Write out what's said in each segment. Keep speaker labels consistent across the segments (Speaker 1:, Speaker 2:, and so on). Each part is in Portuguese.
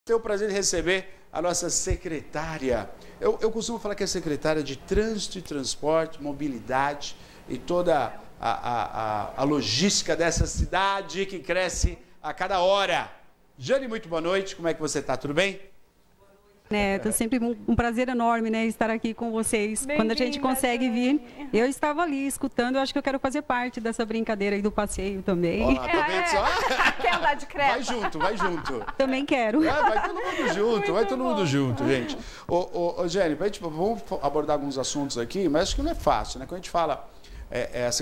Speaker 1: Tenho o prazer de receber a nossa secretária. Eu costumo falar que é secretária de Trânsito e Transporte, Mobilidade e toda a logística dessa cidade que cresce a cada hora. Jane, muito boa noite. Como é que você está? Tudo bem?
Speaker 2: Neto, sempre um prazer enorme, né, estar aqui com vocês. Quando a gente consegue vir, eu estava ali escutando, eu acho que eu quero fazer parte dessa brincadeira aí do passeio também.
Speaker 1: Olá, tô vendo só.
Speaker 3: Quer andar de creta?
Speaker 1: Vai junto, vai junto.
Speaker 2: Também quero.
Speaker 1: Vai todo mundo junto, vai todo mundo junto, gente. Ô, Jane, vamos abordar alguns assuntos aqui, mas acho que não é fácil, né? Quando a gente fala a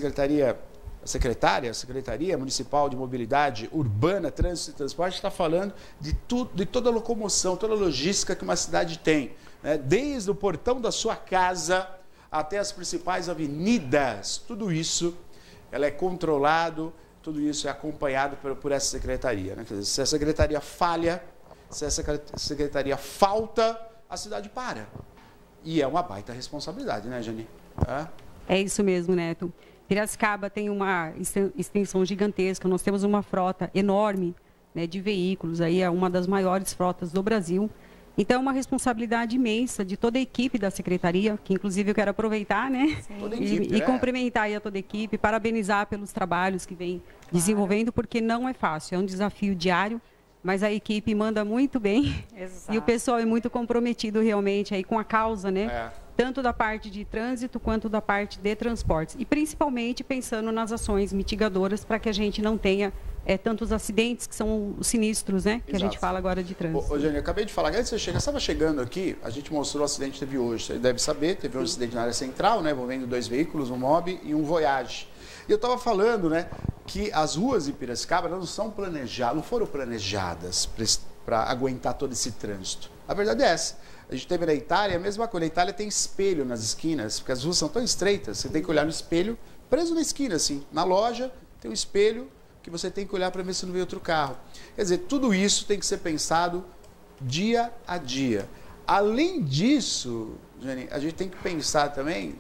Speaker 1: Secretaria Municipal de Mobilidade Urbana, Trânsito e Transporte, está falando de tudo, de toda a locomoção, toda a logística que uma cidade tem, né? Desde o portão da sua casa até as principais avenidas, tudo isso ela é controlado, tudo isso é acompanhado por essa secretaria, né? Quer dizer, se a secretaria falha, se a secretaria falta, a cidade para. E é uma baita responsabilidade, né, Jane?
Speaker 2: É isso mesmo, Neto. Piracicaba tem uma extensão gigantesca, nós temos uma frota enorme, né, de veículos, aí é uma das maiores frotas do Brasil. Então é uma responsabilidade imensa de toda a equipe da Secretaria, que inclusive eu quero aproveitar, né, e cumprimentar aí a toda a equipe, parabenizar pelos trabalhos que vem desenvolvendo, porque não é fácil, é um desafio diário, mas a equipe manda muito bem. Exato. E o pessoal é muito comprometido realmente aí com a causa, né? Tanto da parte de trânsito quanto da parte de transportes. E principalmente pensando nas ações mitigadoras para que a gente não tenha tantos acidentes que são os sinistros, né? Que Exato. A gente fala agora de trânsito.
Speaker 1: Ô, Jane, eu acabei de falar, antes de você chegar, estava chegando aqui, a gente mostrou o acidente que teve hoje. Você deve saber, teve um acidente na área central, né? Envolvendo 2 veículos, um Mobi e um Voyage. E eu estava falando, né, que as ruas de Piracicaba não são planejadas, não foram planejadas para aguentar todo esse trânsito. A verdade é essa. A gente teve na Itália a mesma coisa. Na Itália tem espelho nas esquinas, porque as ruas são tão estreitas, você tem que olhar no espelho, preso na esquina, assim. Na loja tem um espelho que você tem que olhar para ver se não vem outro carro. Quer dizer, tudo isso tem que ser pensado dia a dia. Além disso, Jane, a gente tem que pensar também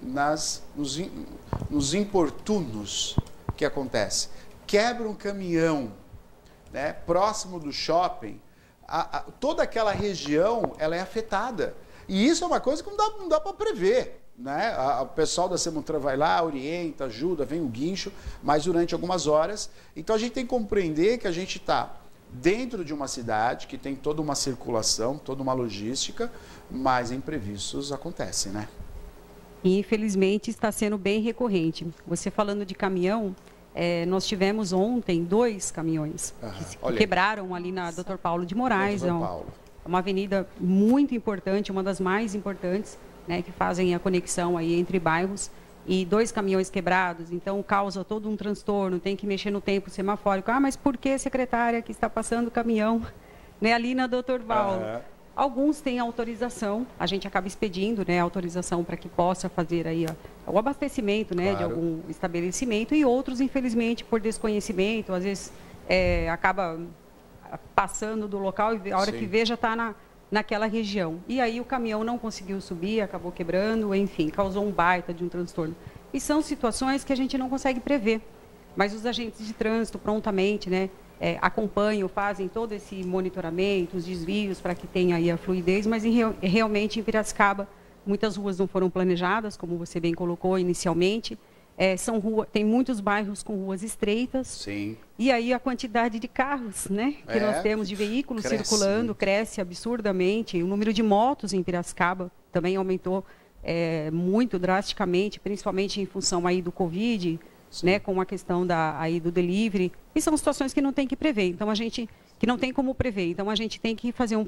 Speaker 1: nos importunos que acontece. Quebra um caminhão, né, próximo do shopping, toda aquela região ela é afetada. E isso é uma coisa que não dá para prever, né? O pessoal da Semutran vai lá, orienta, ajuda, vem o guincho, mas durante algumas horas. Então a gente tem que compreender que a gente está dentro de uma cidade que tem toda uma circulação, toda uma logística, mas imprevistos acontecem, né?
Speaker 2: E infelizmente está sendo bem recorrente. Você falando de caminhão, nós tivemos ontem 2 caminhões que quebraram ali na Dr. Paulo de Moraes. É uma avenida muito importante, uma das mais importantes, né, que fazem a conexão aí entre bairros. E 2 caminhões quebrados, então causa todo um transtorno, tem que mexer no tempo semafórico. Mas por que, secretária, que está passando o caminhão, né, ali na Dr. Paulo? Alguns têm autorização, a gente acaba expedindo, né, autorização para que possa fazer aí o abastecimento, né, de algum estabelecimento, e outros, infelizmente, por desconhecimento, às vezes acaba passando do local e a hora que vê já está naquela região. E aí o caminhão não conseguiu subir, acabou quebrando, enfim, causou um baita de um transtorno. E são situações que a gente não consegue prever, mas os agentes de trânsito prontamente, né, acompanham, fazem todo esse monitoramento, os desvios para que tenha aí a fluidez, mas realmente em Piracicaba muitas ruas não foram planejadas, como você bem colocou inicialmente. Tem muitos bairros com ruas estreitas. Sim. E aí a quantidade de carros, né, que nós temos de veículos circulando cresce absurdamente. O número de motos em Piracicaba também aumentou muito drasticamente, principalmente em função aí do Covid, né, com a questão do delivery. E são situações que não tem que prever. Então que não tem como prever. Então a gente tem que ir fazendo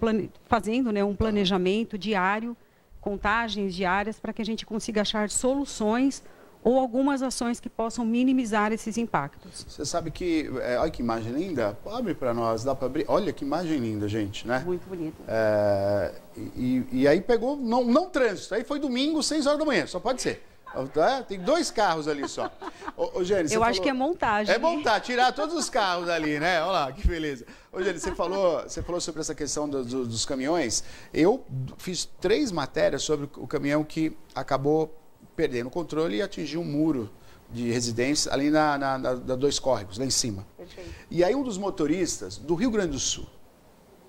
Speaker 2: um planejamento diário, contagens diárias, para que a gente consiga achar soluções ou algumas ações que possam minimizar esses impactos.
Speaker 1: Você sabe que, olha que imagem linda, abre para nós, dá para abrir, olha que imagem linda, gente, né?
Speaker 2: Muito bonita.
Speaker 1: E aí pegou, não trânsito, aí foi domingo, 6 horas da manhã, só pode ser. Tem 2 carros ali só. Ô, Jane,
Speaker 2: eu acho que é montagem.
Speaker 1: É montar, tirar todos os carros ali, né? Olha lá, que beleza. Ô, Jane, você falou sobre essa questão dos caminhões. Eu fiz 3 matérias sobre o caminhão que acabou perdendo o controle e atingiu um muro de residência ali na 2 córregos, lá em cima. Perfeito. E aí um dos motoristas do Rio Grande do Sul,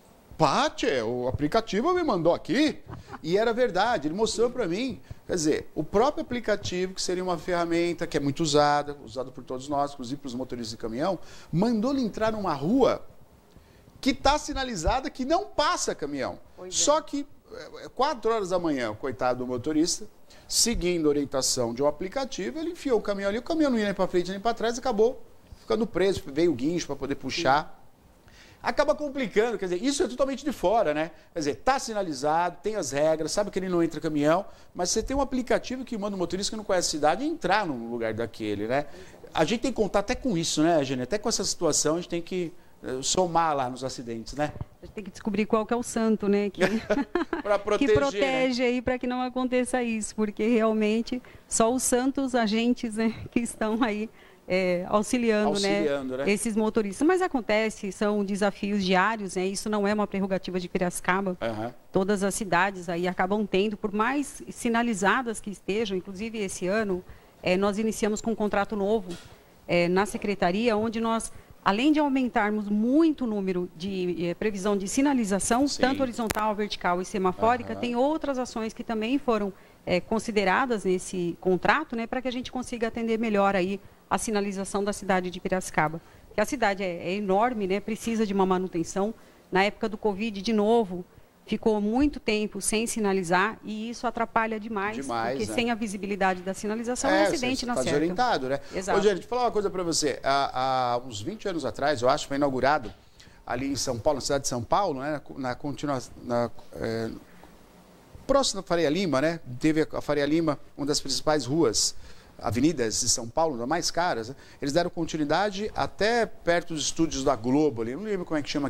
Speaker 1: Pati, o aplicativo me mandou aqui. E era verdade, ele mostrou para mim. Quer dizer, o próprio aplicativo, que seria uma ferramenta que é muito usada por todos nós, inclusive para os motoristas de caminhão, mandou ele entrar numa rua que está sinalizada que não passa caminhão. Só que 4 horas da manhã, coitado do motorista, seguindo a orientação de um aplicativo, ele enfiou o caminhão ali, o caminhão não ia nem para frente nem para trás, acabou ficando preso, veio o guincho para poder puxar. Acaba complicando, quer dizer, isso é totalmente de fora, né? Quer dizer, está sinalizado, tem as regras, sabe que ele não entra caminhão, mas você tem um aplicativo que manda o motorista que não conhece a cidade entrar no lugar daquele, né? A gente tem que contar até com isso, né, Eugênia? Até com essa situação a gente tem que somar lá nos acidentes, né?
Speaker 2: A gente tem que descobrir qual que é o santo, né? Que,
Speaker 1: proteger,
Speaker 2: que protege,
Speaker 1: né?
Speaker 2: Aí para que não aconteça isso, porque realmente só os santos agentes, né, que estão aí auxiliando, né, esses motoristas. Mas acontece, são desafios diários, né? Isso não é uma prerrogativa de Piracicaba. Todas as cidades aí acabam tendo, por mais sinalizadas que estejam, inclusive esse ano, nós iniciamos com um contrato novo na Secretaria, onde nós, além de aumentarmos muito o número de previsão de sinalização, tanto horizontal, vertical e semafórica, tem outras ações que também foram consideradas nesse contrato, né, para que a gente consiga atender melhor aí a sinalização da cidade de Piracicaba. Porque a cidade é enorme, né, precisa de uma manutenção. Na época do Covid, de novo, ficou muito tempo sem sinalizar e isso atrapalha demais porque sem a visibilidade da sinalização, o acidente não certo.
Speaker 1: Orientado, né?
Speaker 2: Exato.
Speaker 1: Ô, gente, deixa eu falar uma coisa para você. Há uns 20 anos atrás, eu acho, foi inaugurado ali em São Paulo, na cidade de São Paulo, né, próximo da Faria Lima, né? Teve a Faria Lima, uma das principais ruas, avenidas de São Paulo, das mais caras, né? Eles deram continuidade até perto dos estúdios da Globo ali, não lembro como é que chama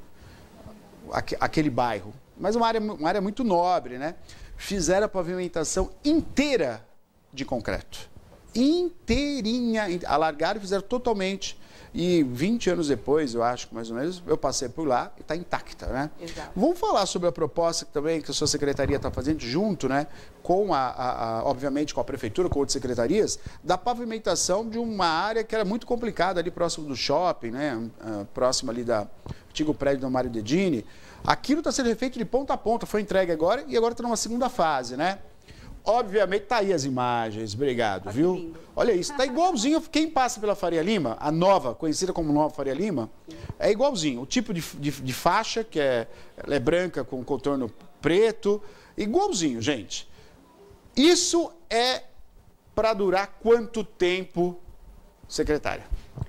Speaker 1: aquele bairro, mas uma área muito nobre, né? Fizeram a pavimentação inteira de concreto, inteirinha, alargaram e fizeram totalmente. E 20 anos depois, eu acho, mais ou menos, eu passei por lá e está intacta, né?
Speaker 2: Exato.
Speaker 1: Vamos falar sobre a proposta também que a sua secretaria está fazendo junto, né? Com obviamente, com a prefeitura, com outras secretarias, da pavimentação de uma área que era muito complicada ali próximo do shopping, né? Próximo ali do antigo prédio do Mário Dedini. Aquilo está sendo refeito de ponta a ponta, foi entregue agora e agora está numa segunda fase, né? Obviamente, tá aí as imagens, obrigado, viu?
Speaker 2: Lindo.
Speaker 1: Olha isso, tá igualzinho, quem passa pela Faria Lima, a nova, conhecida como Nova Faria Lima, é igualzinho, o tipo de faixa, que ela é branca com contorno preto, igualzinho, gente. Isso é para durar quanto tempo, secretária?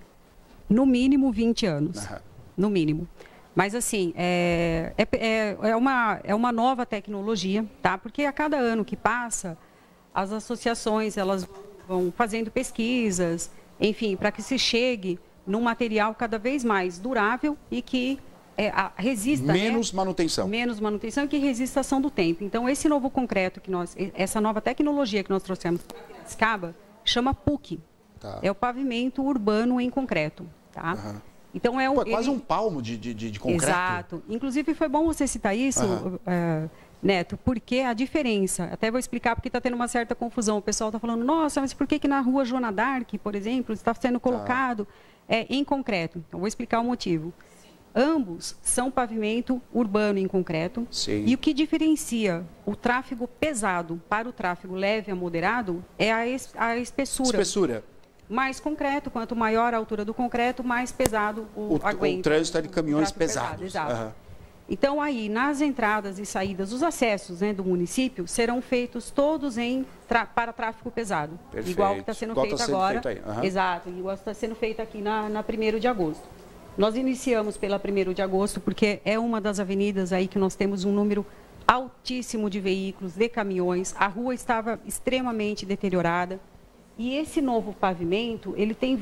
Speaker 2: No mínimo 20 anos, no mínimo. Mas, assim, é uma nova tecnologia, tá? Porque a cada ano que passa, as associações, elas vão fazendo pesquisas, enfim, para que se chegue num material cada vez mais durável e que resista...
Speaker 1: Menos manutenção.
Speaker 2: Menos manutenção e que resista à ação do tempo. Então, esse novo concreto, essa nova tecnologia que nós trouxemos para Piracicaba, chama PUC.
Speaker 1: Tá.
Speaker 2: É o pavimento urbano em concreto, tá? Então
Speaker 1: quase um palmo de concreto.
Speaker 2: Exato. Inclusive, foi bom você citar isso, Neto, porque a diferença, até vou explicar porque está tendo uma certa confusão. O pessoal está falando, nossa, mas por que na rua Joana d'Arc, por exemplo, está sendo colocado em concreto? Então, vou explicar o motivo. Ambos são pavimento urbano em concreto.
Speaker 1: Sim.
Speaker 2: E o que diferencia o tráfego pesado para o tráfego leve a moderado é a espessura.
Speaker 1: Espessura.
Speaker 2: Mais concreto, quanto maior a altura do concreto, mais pesado o aguento.
Speaker 1: O trânsito é de caminhões pesados.
Speaker 2: Exato. Então, aí, nas entradas e saídas, os acessos, né, do município serão feitos todos para tráfego pesado.
Speaker 1: Perfeito.
Speaker 2: Igual que está sendo feito agora.
Speaker 1: Exato,
Speaker 2: igual está sendo feito aqui na 1º de agosto. Nós iniciamos pela 1º de agosto, porque é uma das avenidas aí que nós temos um número altíssimo de veículos, de caminhões. A rua estava extremamente deteriorada. E esse novo pavimento, ele tem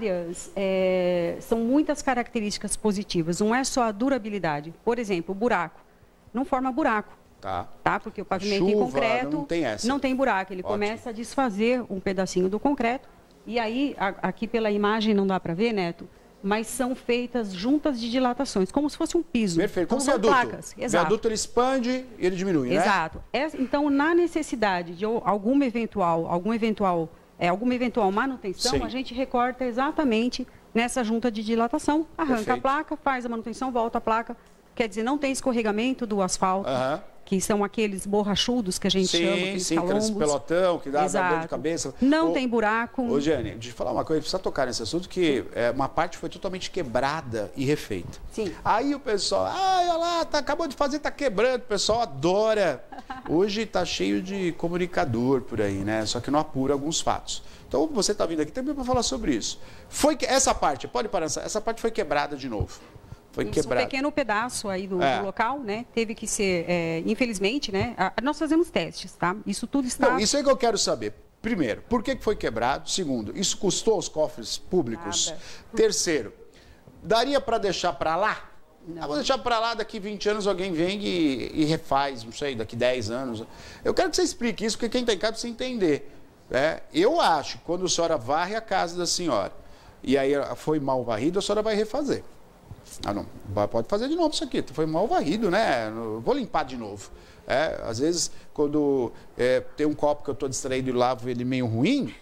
Speaker 2: são muitas características positivas. Não é só a durabilidade. Por exemplo, o buraco. Não forma buraco. Tá? Porque o pavimento em concreto não tem buraco. Ele começa a desfazer um pedacinho do concreto. E aí, aqui pela imagem não dá para ver, Neto, mas são feitas juntas de dilatações, como se fosse um piso.
Speaker 1: Perfeito, como
Speaker 2: são
Speaker 1: viaduto.
Speaker 2: Placas. Exato.
Speaker 1: O viaduto ele expande e ele diminui, né?
Speaker 2: Exato. Então, na necessidade de alguma eventual manutenção,
Speaker 1: Sim.
Speaker 2: a gente recorta exatamente nessa junta de dilatação, arranca a placa, faz a manutenção, volta a placa, quer dizer, não tem escorregamento do asfalto, que são aqueles borrachudos que a gente chama, aqueles calombos.
Speaker 1: Aqueles pelotão que dá dor de cabeça.
Speaker 2: Não tem buraco.
Speaker 1: Ô, Jane, deixa eu falar uma coisa, precisa tocar nesse assunto, que uma parte foi totalmente quebrada e refeita.
Speaker 2: Sim.
Speaker 1: Aí o pessoal, olha lá, acabou de fazer, tá quebrando, o pessoal adora. Hoje tá cheio de comunicador por aí, né? Só que não apura alguns fatos. Então você tá vindo aqui também para falar sobre isso. Essa parte, pode parar, essa parte foi quebrada de novo. Foi quebrado.
Speaker 2: Um pequeno pedaço aí do local, né? Teve que ser, infelizmente, né? Nós fazemos testes, tá? Isso tudo está...
Speaker 1: Não, isso aí que eu quero saber. Primeiro, por que foi quebrado? Segundo, isso custou aos cofres públicos? Nada. Terceiro, daria para deixar para lá? Não. Vou deixar para lá, daqui 20 anos alguém vem e refaz, não sei, daqui 10 anos. Eu quero que você explique isso, porque quem está em casa precisa entender. Eu acho que quando a senhora varre a casa da senhora, e aí foi mal varrido, a senhora vai refazer. Não, pode fazer de novo isso aqui, foi mal varrido, né? Vou limpar de novo. Às vezes, quando tem um copo que eu estou distraído e lavo ele meio ruim,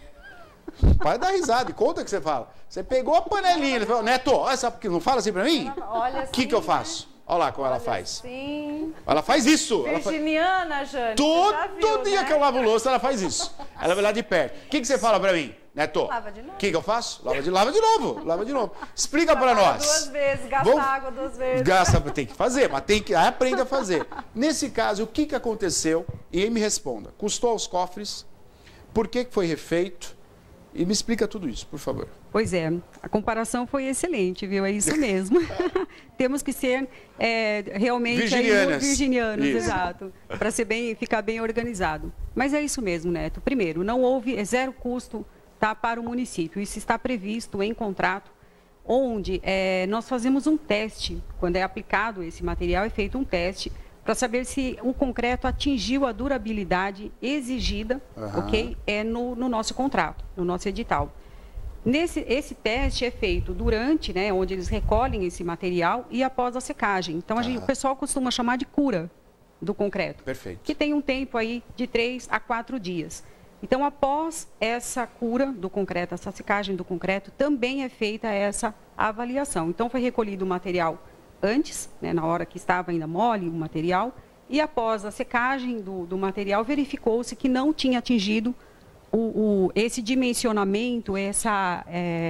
Speaker 1: vai dar risada e conta o que você fala. Você pegou a panelinha, ele falou, Neto, olha, sabe por que não fala assim pra mim?
Speaker 3: Olha assim,
Speaker 1: o que eu faço? Olha lá como ela faz.
Speaker 3: Sim.
Speaker 1: Ela faz isso.
Speaker 3: Virginiana, Jane.
Speaker 1: Todo dia que eu lavo louça, ela faz isso. Ela vai lá de perto. O que você fala pra mim? Neto,
Speaker 3: lava de novo.
Speaker 1: O que eu faço? Lava de novo. Lava de novo. Explica pra nós.
Speaker 3: 2 vezes, gasta água 2 vezes.
Speaker 1: Tem que fazer, mas aprenda a fazer. Nesse caso, o que aconteceu? E aí me responda. Custou aos cofres? Por que foi refeito? E me explica tudo isso, por favor.
Speaker 2: Pois é, a comparação foi excelente, viu? É isso mesmo. Temos que ser realmente virginianos, exato, para ficar bem organizado. Mas é isso mesmo, Neto. Primeiro, não houve zero custo, tá, para o município. Isso está previsto em contrato, onde nós fazemos um teste. Quando é aplicado esse material, é feito um teste para saber se o concreto atingiu a durabilidade exigida, ok? No nosso contrato, no nosso edital. Esse teste é feito durante, né, onde eles recolhem esse material e após a secagem. Então, o pessoal costuma chamar de cura do concreto.
Speaker 1: Perfeito.
Speaker 2: Que tem um tempo aí de 3 a 4 dias. Então, após essa cura do concreto, essa secagem do concreto, também é feita essa avaliação. Então, foi recolhido o material antes, né, na hora que estava ainda mole o material, e após a secagem do material, verificou-se que não tinha atingido esse dimensionamento, essa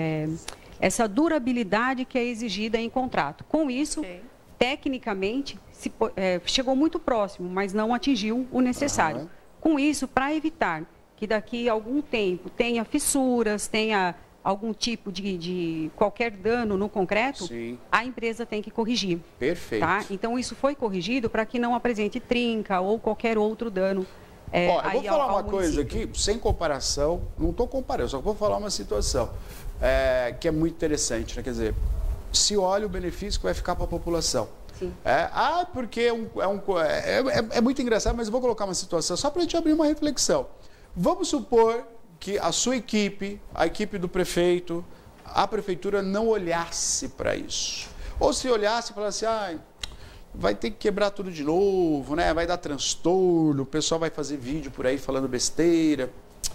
Speaker 2: durabilidade que é exigida em contrato. Com isso, tecnicamente, chegou muito próximo, mas não atingiu o necessário. Com isso, para evitar que daqui a algum tempo tenha fissuras, tenha algum tipo de qualquer dano no concreto, sim, a empresa tem que corrigir.
Speaker 1: Perfeito.
Speaker 2: Tá? Então, isso foi corrigido para que não apresente trinca ou qualquer outro dano.
Speaker 1: Eu vou falar uma coisa aqui, sem comparação, não estou comparando, só vou falar uma situação que é muito interessante, né? Quer dizer, se olha o benefício que vai ficar para a população.
Speaker 2: Sim.
Speaker 1: Porque é muito engraçado, mas eu vou colocar uma situação só para a gente abrir uma reflexão. Vamos supor que a sua equipe, a equipe do prefeito, a prefeitura não olhasse para isso. Ou se olhasse e falasse, vai ter que quebrar tudo de novo, né? Vai dar transtorno, o pessoal vai fazer vídeo por aí falando besteira.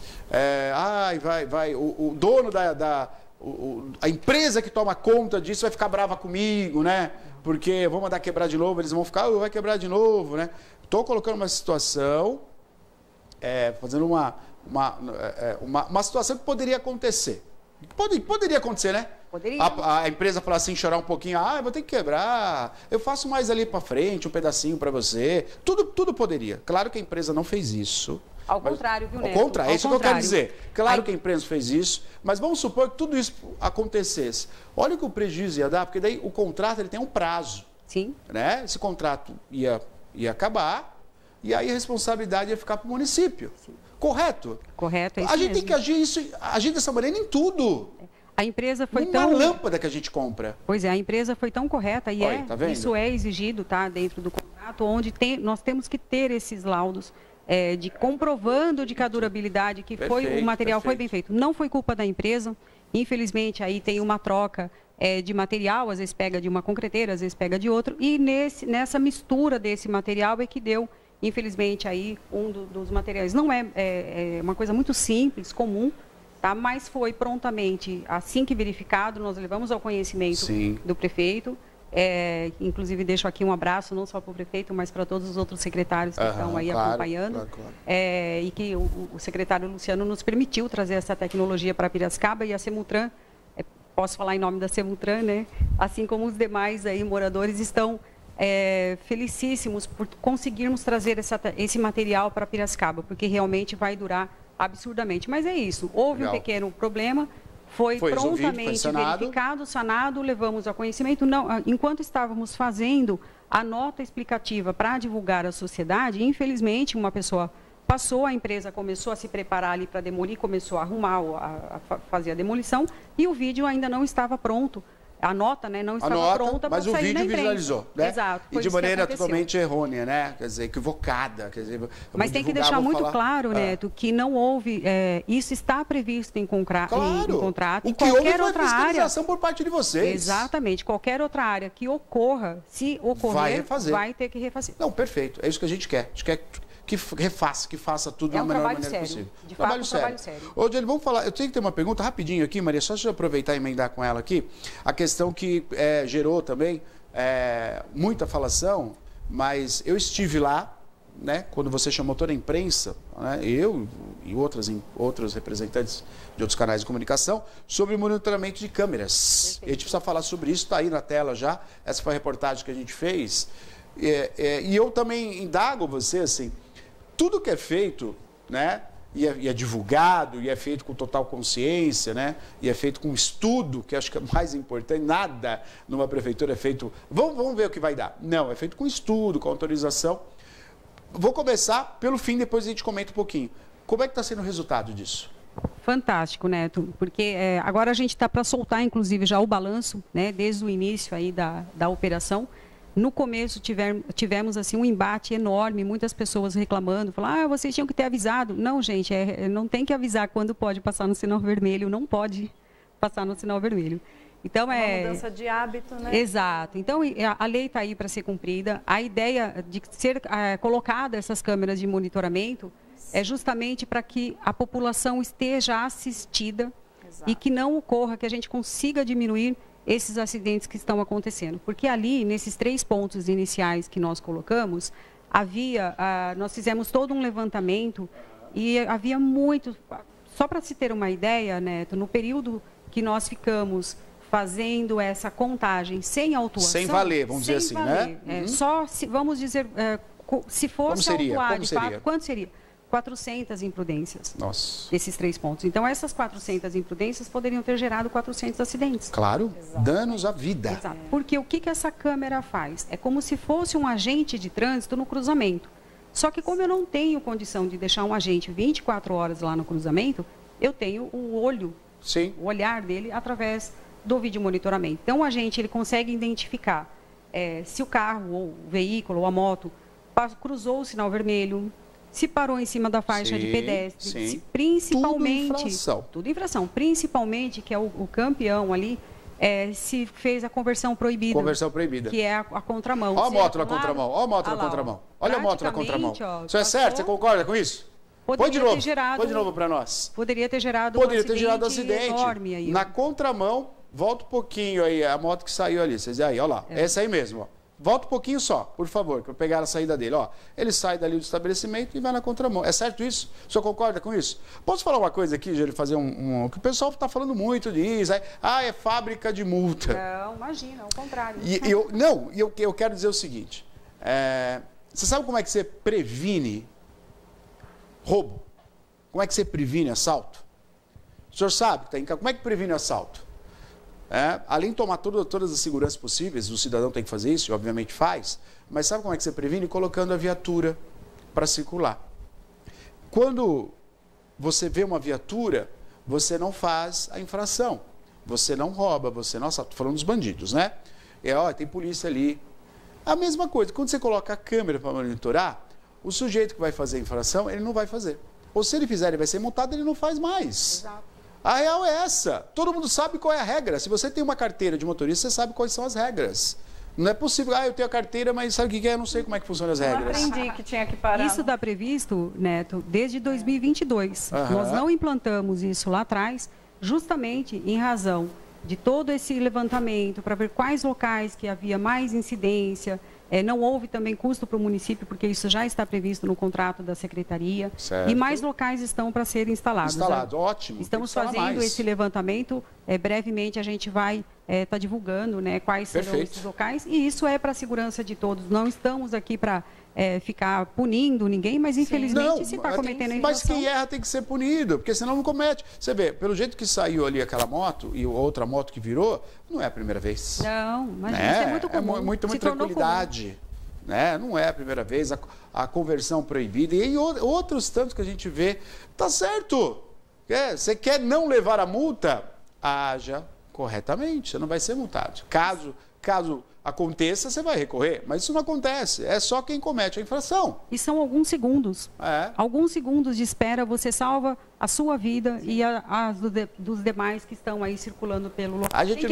Speaker 1: O dono a empresa que toma conta disso vai ficar brava comigo, né? Porque eu vou mandar quebrar de novo, eles vão ficar, vai quebrar de novo, né? Estou colocando uma situação, fazendo uma situação que poderia acontecer. Poderia acontecer, né?
Speaker 2: Poderia.
Speaker 1: A empresa falar assim, chorar um pouquinho, eu vou ter que quebrar, eu faço mais ali para frente, um pedacinho para você. Tudo poderia. Claro que a empresa não fez isso.
Speaker 2: Ao contrário, viu, Neto?
Speaker 1: Ao contrário, é isso que eu quero dizer. Claro que a empresa fez isso, mas vamos supor que tudo isso acontecesse. Olha o que o prejuízo ia dar, porque daí o contrato ele tem um prazo.
Speaker 2: Sim.
Speaker 1: Né? Esse contrato ia acabar e aí a responsabilidade ia ficar para o município. Sim. Correto?
Speaker 2: Correto, é isso
Speaker 1: A gente
Speaker 2: mesmo.
Speaker 1: tem que agir dessa maneira em tudo.
Speaker 2: A empresa foi
Speaker 1: uma lâmpada que a gente compra.
Speaker 2: Pois é, a empresa foi tão correta e
Speaker 1: tá vendo?
Speaker 2: Isso é exigido, tá, dentro do contrato, onde nós temos que ter esses laudos de comprovando de que a durabilidade, que o material foi bem feito. Não foi culpa da empresa, infelizmente aí tem uma troca de material, às vezes pega de uma concreteira, às vezes pega de outro, e nessa mistura desse material é que deu, infelizmente, aí um dos materiais. Não é uma coisa muito simples, comum, tá? Mas foi prontamente, assim que verificado, nós levamos ao conhecimento do prefeito, Inclusive, deixo aqui um abraço, não só para o prefeito, mas para todos os outros secretários que estão aí acompanhando. Claro. E que o secretário Luciano nos permitiu trazer essa tecnologia para Piracicaba e a Semultran, posso falar em nome da Semultran, né? Assim como os demais aí moradores estão felicíssimos por conseguirmos trazer esse material para Piracicaba, porque realmente vai durar absurdamente. Mas é isso, houve um pequeno problema. Foi prontamente verificado, sanado, levamos a conhecimento. Não, enquanto estávamos fazendo a nota explicativa para divulgar à sociedade, infelizmente, uma pessoa passou, a empresa começou a se preparar ali para demolir, começou a arrumar, a fazer a demolição, e o vídeo ainda não estava pronto. A nota, né, não estava pronta para sair na imprensa. Mas o vídeo viralizou, né?
Speaker 1: Exato. E de maneira totalmente errônea, né? Quer dizer, equivocada. Quer dizer,
Speaker 2: mas tem que deixar muito claro, Neto, que não houve... isso está previsto em contrato. Em qualquer outra área...
Speaker 1: por parte de vocês.
Speaker 2: Exatamente. Qualquer outra área que ocorra, se ocorrer, vai ter que refazer.
Speaker 1: Não, perfeito. É isso que a gente quer. A gente quer que refaça, que faça tudo da melhor maneira possível.
Speaker 2: De fato, trabalho sério.
Speaker 1: Ô, Jenny, vamos falar. Eu tenho que ter uma pergunta rapidinho aqui, Maria, só deixa eu aproveitar e emendar com ela aqui. A questão que gerou também muita falação, mas eu estive lá, né, quando você chamou toda a imprensa, né, eu e outros representantes de outros canais de comunicação, sobre monitoramento de câmeras. Perfeito. A gente precisa falar sobre isso, está aí na tela já. Essa foi a reportagem que a gente fez. E eu também indago você, assim, tudo que é feito, né, e é divulgado, e é feito com total consciência, né, e é feito com estudo, que acho que é mais importante, nada numa prefeitura é feito, vamos ver o que vai dar. Não, é feito com estudo, com autorização. Vou começar pelo fim, depois a gente comenta um pouquinho. Como é que está sendo o resultado disso?
Speaker 2: Fantástico, Neto, porque agora a gente está para soltar, inclusive, já o balanço, né, desde o início aí da operação. No começo tivemos assim um embate enorme, muitas pessoas reclamando, falando, vocês tinham que ter avisado. Não, gente, não tem que avisar quando pode passar no sinal vermelho, não pode passar no sinal vermelho. Então
Speaker 3: uma mudança de hábito, né?
Speaker 2: Exato. Então a lei está aí para ser cumprida. A ideia de ser colocada essas câmeras de monitoramento é justamente para que a população esteja assistida. Exato. E que não ocorra, que a gente consiga diminuir esses acidentes que estão acontecendo. Porque ali, nesses 3 pontos iniciais que nós colocamos, nós fizemos todo um levantamento e havia muito... Só para se ter uma ideia, Neto, no período que nós ficamos fazendo essa contagem sem autuação...
Speaker 1: Sem valer, vamos dizer assim, né?
Speaker 2: Só, vamos dizer, se fosse autuar de fato, quanto seria? 400 imprudências.
Speaker 1: Nossa.
Speaker 2: Desses 3 pontos. Então, essas 400 imprudências poderiam ter gerado 400 acidentes.
Speaker 1: Claro, danos à vida.
Speaker 2: Exato. Porque o que essa câmera faz? É como se fosse um agente de trânsito no cruzamento. Só que como eu não tenho condição de deixar um agente 24 horas lá no cruzamento, eu tenho o olho, o olhar dele através do vídeo monitoramento. Então, o agente ele consegue identificar se o carro, ou o veículo, ou a moto cruzou o sinal vermelho, se parou em cima da faixa de pedestre, principalmente... Tudo infração. Principalmente, que é o campeão ali, se fez a conversão proibida.
Speaker 1: Conversão proibida.
Speaker 2: Que é a contramão.
Speaker 1: Olha a moto na contramão, olha a moto na contramão. Olha a moto na contramão. Isso é certo? Você concorda com isso? Põe de novo para nós.
Speaker 2: Poderia ter gerado
Speaker 1: um acidente
Speaker 2: enorme aí.
Speaker 1: Na contramão, volta um pouquinho aí, a moto que saiu ali. Vocês aí, olha lá. Essa aí mesmo, ó. Volta um pouquinho só, por favor, para eu pegar a saída dele. Ó, ele sai dali do estabelecimento e vai na contramão. É certo isso? O senhor concorda com isso? Posso falar uma coisa aqui, Júlio, fazer que o pessoal está falando muito disso. É fábrica de multa.
Speaker 2: Não, imagina, ao contrário.
Speaker 1: Eu quero dizer o seguinte. Você sabe como é que você previne roubo? Como é que você previne assalto? O senhor sabe, como é que previne assalto? Além de tomar todas as seguranças possíveis, o cidadão tem que fazer isso, e obviamente faz, mas sabe como é que você previne? Colocando a viatura para circular. Quando você vê uma viatura, você não faz a infração, você não rouba, você não assalta. Estou falando dos bandidos, né? Tem polícia ali. A mesma coisa, quando você coloca a câmera para monitorar, o sujeito que vai fazer a infração, ele não vai fazer. Ou se ele fizer, ele vai ser multado, ele não faz mais.
Speaker 2: Exato.
Speaker 1: A real é essa. Todo mundo sabe qual é a regra. Se você tem uma carteira de motorista, você sabe quais são as regras. Não é possível, eu tenho a carteira, mas sabe o que é? Eu não sei como é que funcionam as regras.
Speaker 3: Eu aprendi que tinha que parar.
Speaker 2: Isso está previsto, Neto, desde 2022. Nós não implantamos isso lá atrás, justamente em razão de todo esse levantamento para ver quais locais que havia mais incidência. Não houve também custo para o município, porque isso já está previsto no contrato da Secretaria.
Speaker 1: Certo.
Speaker 2: E mais locais estão para serem instalados.
Speaker 1: Ótimo.
Speaker 2: Estamos fazendo esse levantamento. Brevemente a gente vai estar divulgando, né, quais serão esses locais. E isso é para a segurança de todos. Não estamos aqui para ficar punindo ninguém, mas infelizmente se está cometendo a
Speaker 1: infração... Mas quem erra tem que ser punido, porque senão não comete. Você vê, pelo jeito que saiu ali aquela moto e outra moto que virou, não é a primeira vez.
Speaker 2: Não, mas isso é muito comum.
Speaker 1: É muita tranquilidade. Né? Não é a primeira vez, a conversão proibida. E outros tantos que a gente vê, tá certo. Você quer não levar a multa? Haja corretamente, você não vai ser multado. Caso aconteça, você vai recorrer, mas isso não acontece, é só quem comete a infração.
Speaker 2: E são alguns segundos. Alguns segundos de espera, você salva a sua vida e dos demais que estão aí circulando pelo local.
Speaker 1: A gente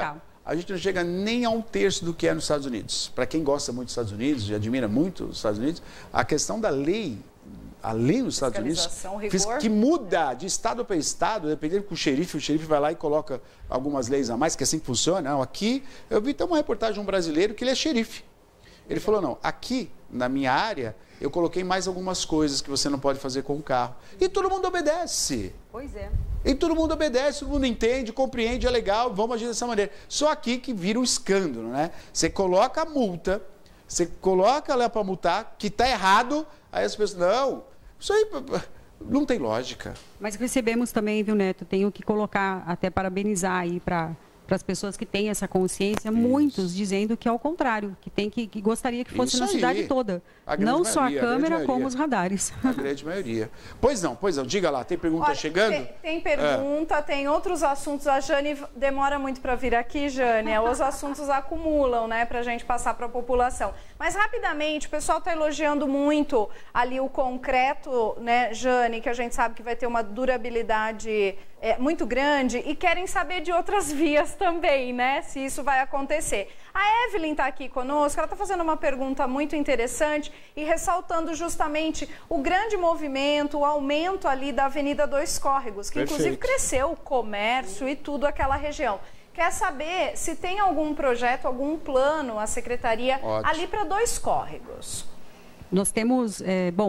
Speaker 1: não chega nem a um terço do que é nos Estados Unidos. Para quem gosta muito dos Estados Unidos e admira muito os Estados Unidos, a questão da lei, a lei nos Estados Unidos, que muda de estado para estado, dependendo com o xerife vai lá e coloca algumas leis a mais, que é assim que funciona. Não, aqui, eu vi até uma reportagem de um brasileiro que ele é xerife. Ele falou, não, aqui, na minha área, eu coloquei mais algumas coisas que você não pode fazer com o carro. E todo mundo obedece.
Speaker 2: Pois é.
Speaker 1: E todo mundo obedece, todo mundo entende, compreende, é legal, vamos agir dessa maneira. Só aqui que vira um escândalo, né? Você coloca a multa, você coloca lá para multar, que está errado, aí as pessoas, não, isso aí não tem lógica.
Speaker 2: Mas recebemos também, viu, Neto, tenho que colocar, até parabenizar aí para as pessoas que têm essa consciência, muitos dizendo que é o contrário, que gostaria que fosse na cidade toda. Não só a câmera, como os radares.
Speaker 1: A grande maioria. Pois não, diga lá, tem pergunta chegando?
Speaker 3: Tem pergunta, tem outros assuntos. A Jane demora muito para vir aqui, Jane. Os assuntos acumulam, né, para a gente passar para a população. Mas rapidamente, o pessoal está elogiando muito ali o concreto, né, Jane, que a gente sabe que vai ter uma durabilidade muito grande, e querem saber de outras vias também, né, se isso vai acontecer. A Evelyn está aqui conosco, ela está fazendo uma pergunta muito interessante e ressaltando justamente o grande movimento, o aumento ali da Avenida Dois Córregos, que inclusive cresceu o comércio e tudo aquela região. Quer saber se tem algum projeto, algum plano, a Secretaria, ali para Dois Córregos?
Speaker 2: Nós temos,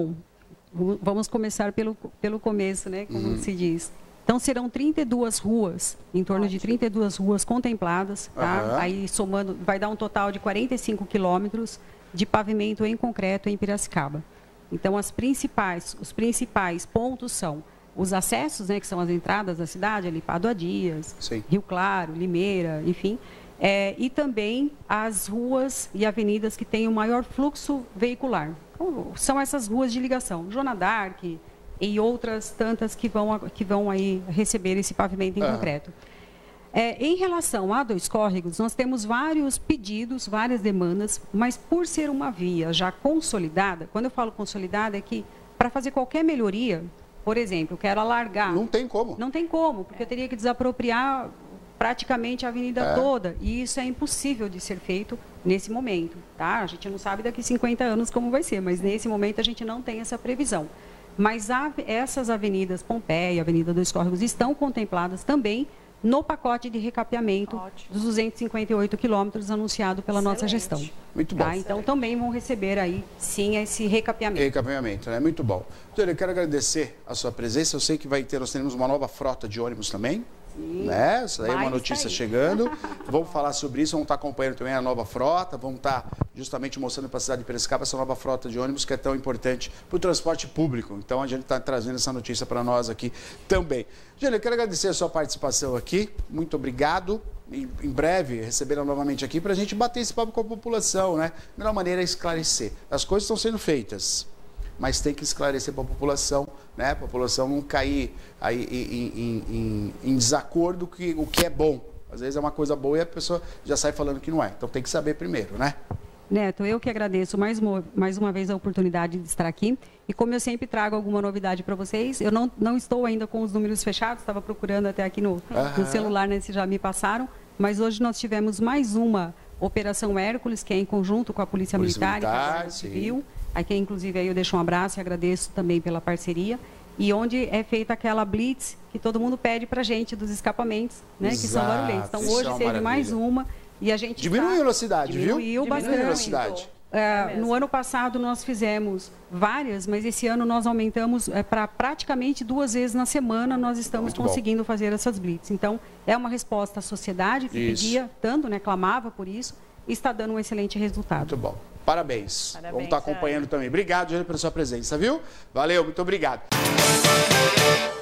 Speaker 2: vamos começar pelo começo, né, como se diz. Então, serão 32 ruas, em torno de 32 ruas contempladas, tá? Aí, somando, vai dar um total de 45 quilômetros de pavimento em concreto em Piracicaba. Então, os principais pontos são os acessos, né, que são as entradas da cidade, ali, Padua Dias, Rio Claro, Limeira, enfim, e também as ruas e avenidas que têm o maior fluxo veicular. Então, são essas ruas de ligação, Joana d'Arc e outras tantas que vão aí receber esse pavimento em concreto. Em relação a Dois Córregos, nós temos vários pedidos, várias demandas, mas por ser uma via já consolidada, quando eu falo consolidada é que para fazer qualquer melhoria, por exemplo, eu quero alargar.
Speaker 1: Não tem como.
Speaker 2: Não tem como, porque eu teria que desapropriar praticamente a avenida toda, e isso é impossível de ser feito nesse momento, tá? A gente não sabe daqui 50 anos como vai ser, mas nesse momento a gente não tem essa previsão. Mas essas avenidas, Pompeia, Avenida Dois Córregos, estão contempladas também no pacote de recapeamento dos 258 quilômetros anunciado pela nossa gestão.
Speaker 1: Muito bom.
Speaker 2: Tá? Então, também vão receber aí, sim, esse recapeamento.
Speaker 1: Recapeamento, né? Muito bom. Doutor, eu quero agradecer a sua presença. Eu sei que nós teremos uma nova frota de ônibus também. Né? Essa aí é uma notícia chegando. Vamos falar sobre isso, vamos estar acompanhando também a nova frota, vamos estar justamente mostrando para a cidade de Piracicaba essa nova frota de ônibus que é tão importante para o transporte público. Então a gente está trazendo essa notícia para nós aqui também. Jane, eu quero agradecer a sua participação aqui, muito obrigado. Em breve receberão novamente aqui para a gente bater esse papo com a população, né? A melhor maneira é esclarecer. As coisas estão sendo feitas, mas tem que esclarecer para a população, né? A população não cair aí em desacordo com o que é bom. Às vezes é uma coisa boa e a pessoa já sai falando que não é. Então tem que saber primeiro, né?
Speaker 2: Neto, eu que agradeço mais uma vez a oportunidade de estar aqui. E como eu sempre trago alguma novidade para vocês, eu não estou ainda com os números fechados, estava procurando até aqui no celular, né, se já me passaram. Mas hoje nós tivemos mais uma Operação Hércules, que é em conjunto com a Polícia Militar e a Guarda Civil. Aqui, inclusive, aí eu deixo um abraço e agradeço também pela parceria. e onde é feita aquela blitz que todo mundo pede para a gente dos escapamentos, né, que são barulhentos. Então, hoje teve mais uma e a gente...
Speaker 1: Diminuiu a velocidade, viu?
Speaker 2: Diminuiu bastante.
Speaker 1: Diminuiu a velocidade.
Speaker 2: No ano passado nós fizemos várias, mas esse ano nós aumentamos para praticamente 2 vezes na semana nós estamos conseguindo fazer essas blitz. Então, é uma resposta à sociedade que pedia tanto, né, clamava por isso, e está dando um excelente resultado.
Speaker 1: Muito bom. Parabéns. Vamos estar acompanhando também. Obrigado, Jane, pela sua presença, viu? Valeu, muito obrigado.